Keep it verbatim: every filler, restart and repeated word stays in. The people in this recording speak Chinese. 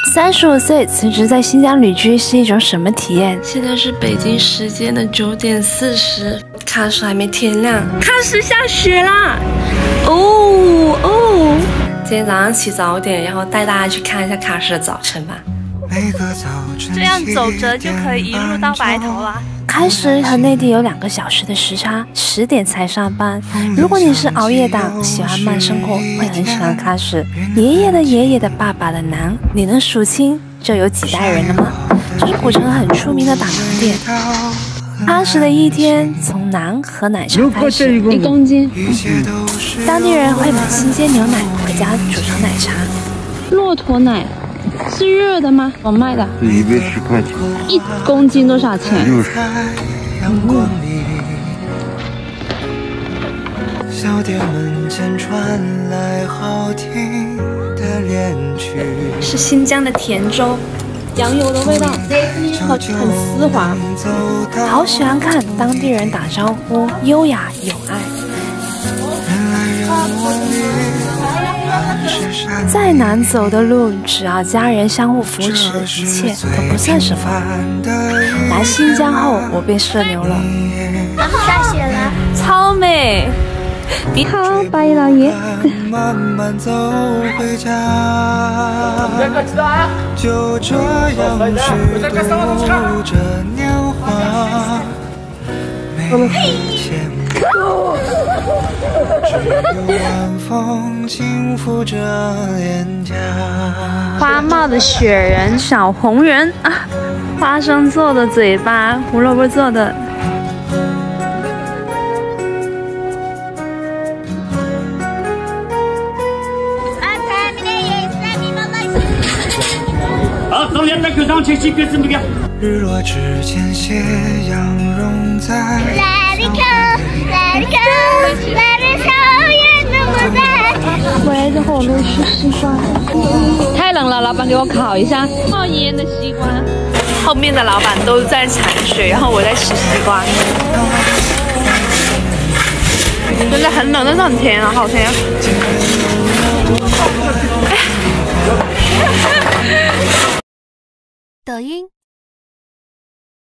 三十五岁辞职在新疆旅居是一种什么体验？ 现在是北京时间的九点四十，喀什还没天亮，喀什下雪啦！哦哦，今天早上起早点，然后带大家去看一下喀什的早晨吧。 这样走着就可以一路到白头了。 喀什和内地有两个小时的时差，十点才上班。如果你是熬夜党，喜欢慢生活，会很喜欢喀什。爷爷的爷爷的爸爸的馕，你能数清就有几代人了吗？这是古城很出名的打馕店。喀什的一天从馕和奶茶开始， 一公斤。 当地人会买新鲜牛奶回家煮成奶茶。 骆驼奶是热的吗？我卖的， 一杯十块钱， 一公斤多少钱？ 六十。 嗯小店门前传来好听的恋曲， 是新疆的甜粥，羊油的味道，很很丝滑。 好喜欢看当地人打招呼，优雅有爱。再难走的路，只要家人相互扶持，一切都不算什么。来新疆后，我变社牛了。 下雪了，超美！你好，八一老爷。 慢慢走回家，就这样虚度着年华，没有牵挂，只有晚风轻拂着脸颊。 花帽的雪人，小红人啊，花生做的嘴巴，胡萝卜做的。 好，中间的口上切细格子那个。 日落之前，斜阳融在。 Let it go, let it go, let it go， 也那么在。 回来之后我们吃西瓜，太冷了，老板给我烤一下冒烟的西瓜。 后面的老板都在铲水，然后我在吃西瓜。真的很冷，但是很甜啊，好甜啊！ 抖音。